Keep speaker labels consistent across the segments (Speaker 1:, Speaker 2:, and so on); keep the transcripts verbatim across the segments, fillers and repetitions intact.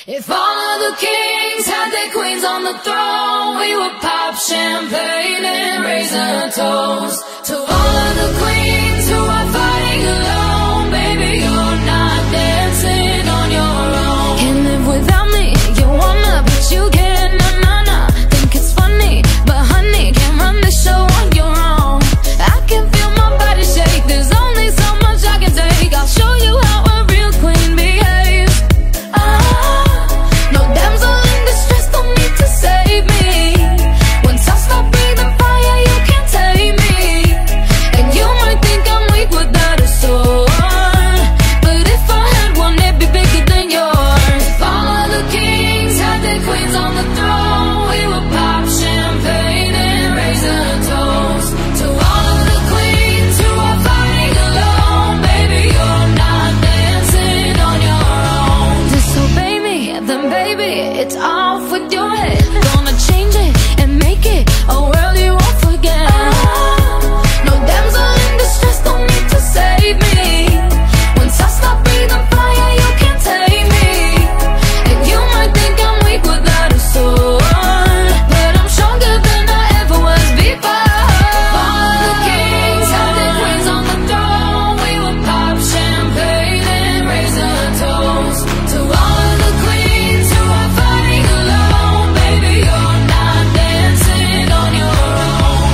Speaker 1: If all of the kings had their queens on the throne, we would pop champagne and raise a toast to all of the queens who are fighting alone. Baby, you're not dancing on your own. Can't live without me, you wanna, but you can't, nah, nah, nah. Think it's funny, but honey, can't run the show on your own. I can feel my body shake, there's only so much I can take. I'll show you how a real queen behaves. Ah, no damsel in distress, don't need to save me. Once I stop breathing fire, you can't tame me. And you might think I'm weak without a sword, but if I had one, it'd be bigger than yours. If all of the kings had their queens on the throne, we would pop champagne and raise a toast to all of the queens who are fighting alone. Baby, you're not dancing on your own. Disobey me, then baby, it's off with your head. Gonna change it and make it a world you won't forget. No damsel in distress, don't need to save me. Once I stop breathing fire, you can't tame me. And you might think I'm weak without a sword, but I'm stronger than I ever was before. All of the kings had their queens on the throne, we would pop champagne and raise a toast to all of the queens who are fighting alone. Baby, you're not dancing on your own.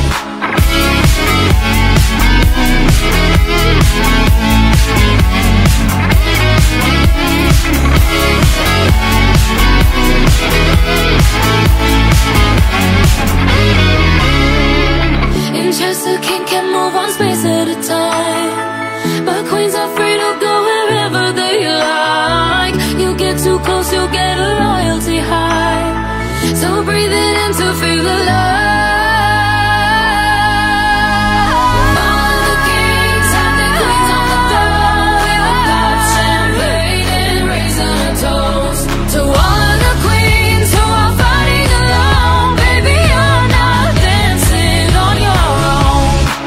Speaker 1: In Chester, king can move one space at a time, but queens are free to go wherever they like. You get too close, you'll get a loyalty high, so breathe it in to feel alive. All of the kings had their queens on the throne, we would pop champagne and raise a toast to all of the queens who are fighting alone. Baby, you're not dancing on your own.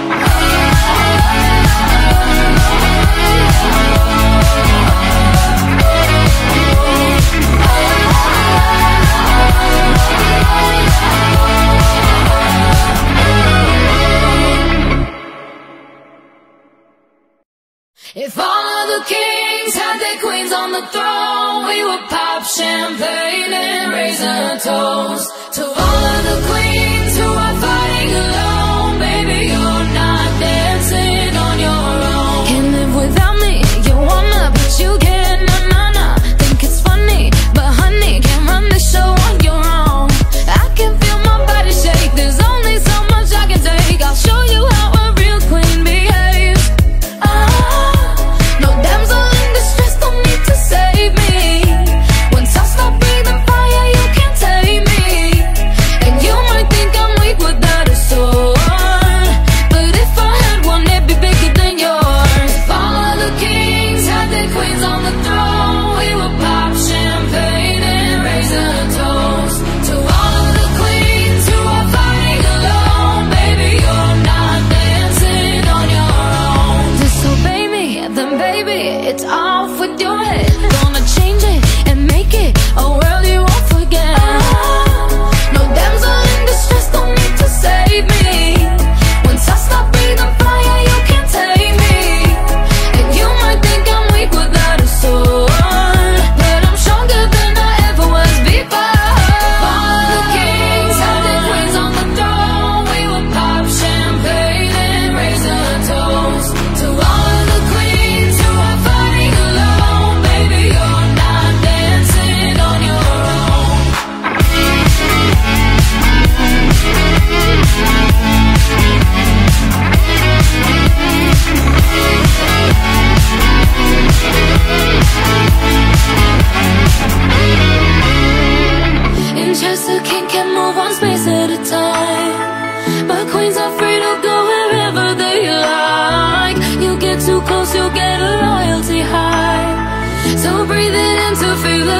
Speaker 1: If all of the kings had their queens on the throne, we would pop champagne and raise a toast to all of the queens who are fighting alone. Baby, you're not dancing on your own. Can't live without me, you wanna, but you can't, nah, nah, nah. Think it's funny, but honey, can't run the show on your own. I can feel my body shake, there's only so much I can take. I'll show you how a real queen behaves. Ah, no damsel in distress, don't need to save me. Once I stop breathing fire, you can't tame me. And you might think I'm weak without a sword, but if I had one, it'd be bigger than yours. If all of the kings had their queens on the throne, we would pop champagne and raise a toast to all of the queens who are fighting alone. Baby, you're not dancing on your own. Disobey me, then baby, it's off with your head. Gonna change it and make it a world you won't forget. No damsel in distress, don't need to save me. Once I stop breathing fire, you can't tame me. And you might think I'm weak without a sword, but I'm stronger than I ever was before. All of the kings had their queens on the throne, we would pop champagne and raise a toast to all of the queens who are fighting alone. Baby, you're not dancing on your own. In Chester, king can move one space at a time, but queens are free to go wherever they like. You get too close, you'll get a loyalty high, so breathe it in to feel